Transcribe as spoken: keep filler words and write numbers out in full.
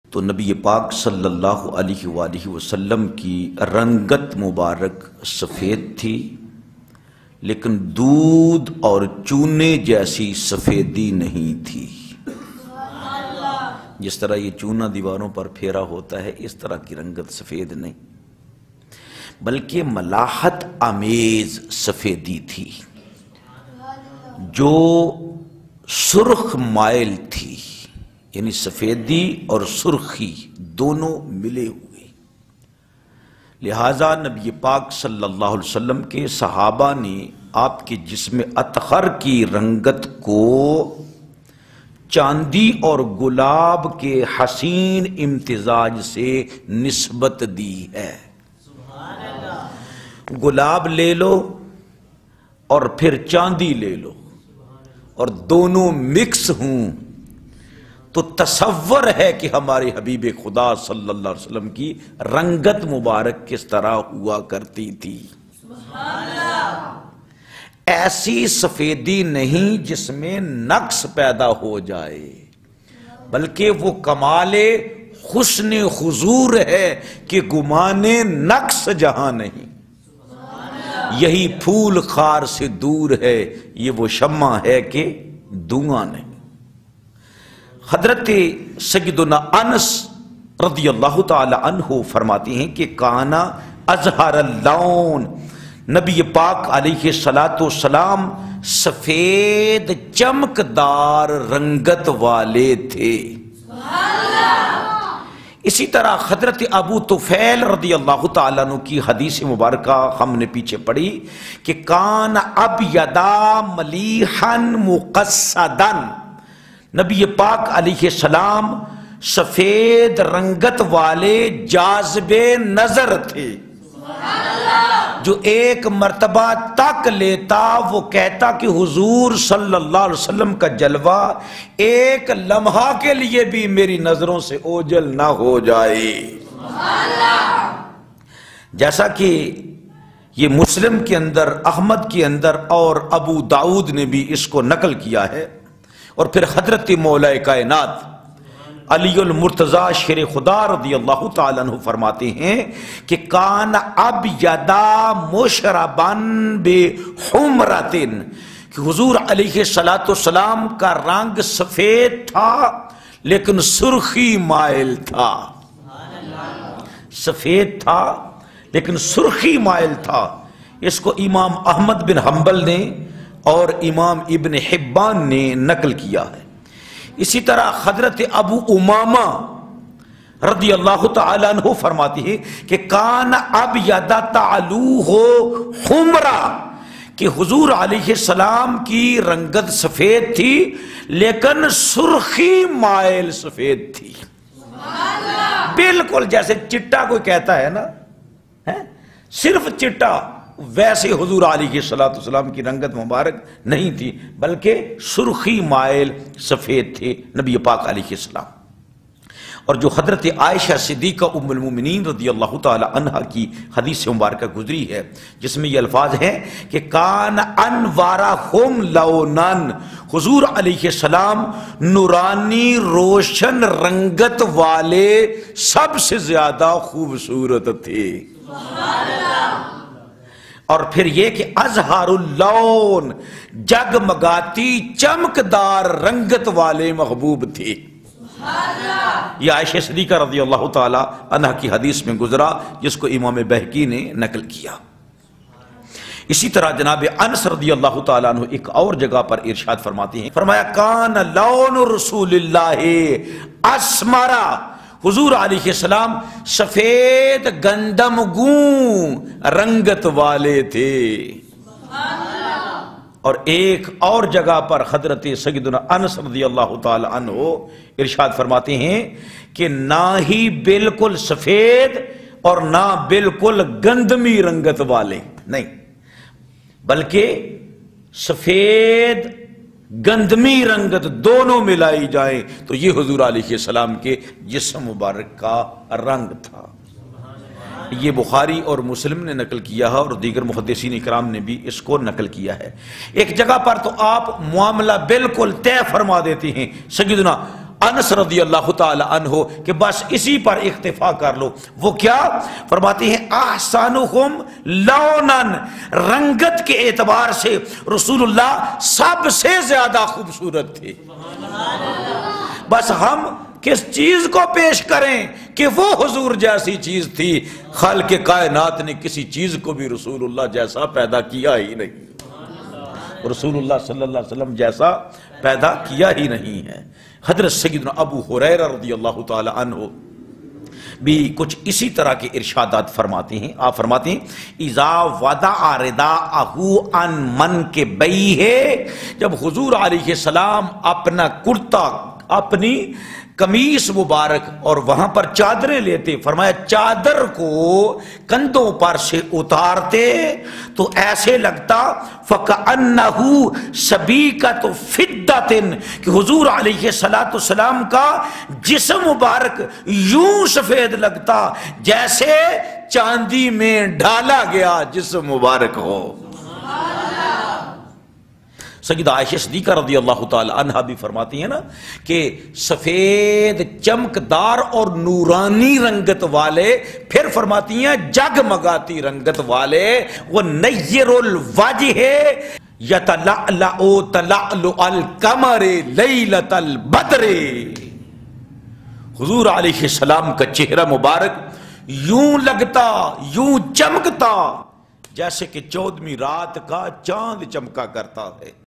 تو نبی پاک صلی اللہ علیہ وآلہ وسلم کی رنگت مبارک سفید تھی، لیکن دودھ اور چونے جیسی سفیدی نہیں تھی۔ جس طرح یہ چونا دیواروں پر پھیرا ہوتا ہے اس طرح کی رنگت سفید نہیں، بلکہ ملاحت آمیز سفیدی تھی جو سرخ مائل تھی، یعنی سفیدی اور سرخی دونوں ملے ہوئے۔ لہذا نبی پاک صلی اللہ علیہ وسلم کے صحابہ نے آپ کے جسم اطہر کی رنگت کو چاندی اور گلاب کے حسین امتزاج سے نسبت دی ہے۔ گلاب لے لو اور پھر چاندی لے لو اور دونوں مکس ہوں تو تصور ہے کہ ہمارے حبیب خدا صلی اللہ علیہ وسلم کی رنگت مبارک کس طرح ہوا کرتی تھی۔ ایسی سفیدی نہیں جس میں نقص پیدا ہو جائے، بلکہ وہ کمال حسن حضور ہے کہ گمانے نقص جہاں نہیں۔ یہی پھول خار سے دور ہے، یہ وہ شمع ہے کہ دھواں نہیں۔ حضرت سیدنا انس رضی اللہ تعالی عنہ فرماتی ہیں کہ کانا ازہر اللون، نبی پاک علیہ الصلوۃ والسلام سفید چمکدار رنگت والے تھے۔ اسی طرح حضرت ابو طفیل رضی اللہ تعالیٰ عنہ کی حدیث مبارکہ ہم نے پیچھے پڑھی کہ کان ابیضا ملیحا مقصدا، نبی پاک علیہ السلام سفید رنگت والے جاذب نظر تھے، جو ایک مرتبہ تک لیتا وہ کہتا کہ حضور صلی اللہ علیہ وسلم کا جلوہ ایک لمحہ کے لیے بھی میری نظروں سے اوجھل نہ ہو جائے۔ جیسا کہ یہ مسلم کے اندر، احمد کے اندر اور ابو داؤد نے بھی اس کو نقل کیا ہے۔ اور پھر حضرت مولا کائنات علی المرتضی شیر خدا رضی اللہ تعالیٰ عنہ فرماتے ہیں کہ کان ابیضا مشربا بحمرۃ، کہ حضور علیہ السلام کا رنگ سفید تھا لیکن سرخی مائل تھا، سفید تھا لیکن سرخی مائل تھا۔ اس کو امام احمد بن حنبل نے اور امام ابن حبان نے نقل کیا ہے۔ اسی طرح حضرت ابو امامہ رضی اللہ تعالیٰ عنہ فرماتی ہے کہ کان ابیض تعلوہ حمرا، کہ حضور علیہ السلام کی رنگت سفید تھی لیکن سرخی مائل سفید تھی، بالکل جیسے چٹا کوئی کہتا ہے نا، صرف چٹا، ویسے حضور علیہ السلام کی رنگت مبارک نہیں تھی بلکہ سرخی مائل سفید تھے نبی پاک علیہ السلام۔ اور جو حضرت عائشہ صدیقہ ام المومنین رضی اللہ تعالی عنہا کی حدیث مبارکہ گزری ہے جس میں یہ الفاظ ہیں کہ کان انوارہم لونن، حضور علیہ السلام نورانی روشن رنگت والے سب سے زیادہ خوبصورت تھے۔ اور پھر یہ کہ ازہر اللون، جگمگاتی چمکدار رنگت والے محبوب تھے۔ یہ عائشہ صدیقہ رضی اللہ تعالی عنہ کی حدیث میں گزرا جس کو امام بہقی نے نقل کیا۔ اسی طرح جناب انس رضی اللہ تعالیٰ عنہ ایک اور جگہ پر ارشاد فرماتے ہیں، فرمایا کان لون رسول اللہ اسمرا، حضور علیہ السلام سفید گندم گوں رنگت والے تھے۔ اور ایک اور جگہ پر حضرت سیدنا انس رضی اللہ تعالی عنہ ارشاد فرماتے ہیں کہ نہ ہی بالکل سفید اور نہ بالکل گندمی رنگت والے، نہیں بلکہ سفید گندمی رنگت دونوں ملائی جائیں تو یہ حضور علیہ السلام کے جسم مبارک کا رنگ تھا۔ یہ بخاری اور مسلم نے نقل کیا ہے اور دیگر محدثین اکرام نے بھی اس کو نقل کیا ہے۔ ایک جگہ پر تو آپ معاملہ بالکل طے فرما دیتے ہیں، سیدنا انس رضی اللہ تعالی عنہ کہ بس اسی پر اکتفا کر لو. وہ کیا فرماتی ہیں؟ احسنہم لونن، رنگت کے اعتبار سے رسول اللہ سب سے زیادہ خوبصورت تھے. بس ہم کس چیز کو پیش کریں کہ وہ حضور جیسی چیز تھی. خالق کائنات نے کسی چیز کو بھی رسول اللہ جیسا پیدا کیا ہی نہیں. رسول اللہ صلی اللہ علیہ وسلم جیسا پیدا کیا ہی نہیں ہے. حضرت سیدنا ابو ہریرہ رضی اللہ تعالی عنہ بھی کچھ اسی طرح کے ارشادات فرماتے ہیں. آپ فرماتے ہیں اذا وضع رداءہ عن منکبیہ، جب حضور علیہ السلام اپنا کرتا، اپنی قمیص مبارک اور وہاں پر چادریں لیتے، فرمایا چادر کو کندھوں پر سے اتارتے تو ایسے لگتا فَكَأَنَّهُ سَبِيكَةُ فِدَّةٍ کہ حضور علیہ الصلوۃ والسلام کا جسم مبارک یوں سفید لگتا جیسے چاندی میں ڈھالا گیا جسم مبارک ہو. سیدہ عائشہ صدیقہ رضی اللہ تعالی عنہا بھی فرماتی ہیں نا کہ سفید چمکدار اور نورانی رنگت والے، پھر فرماتی ہیں جگمگاتی رنگت والے، وہ نیر الوجہ یتلألأ تلألؤ القمر لیلۃ البدر. حضور علیہ السلام کا چہرہ مبارک یوں لگتا، یوں چمکتا جیسے کہ چودہویں رات کا چاند چمکا کرتا ہے.